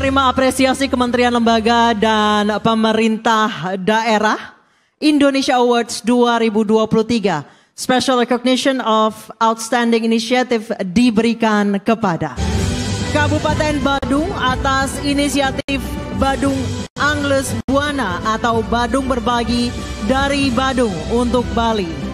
menerima apresiasi Kementerian Lembaga dan Pemerintah Daerah Indonesia Awards 2023. Special recognition of outstanding initiative diberikan kepada Kabupaten Badung atas inisiatif Badung Angles Buana atau Badung Berbagi dari Badung untuk Bali.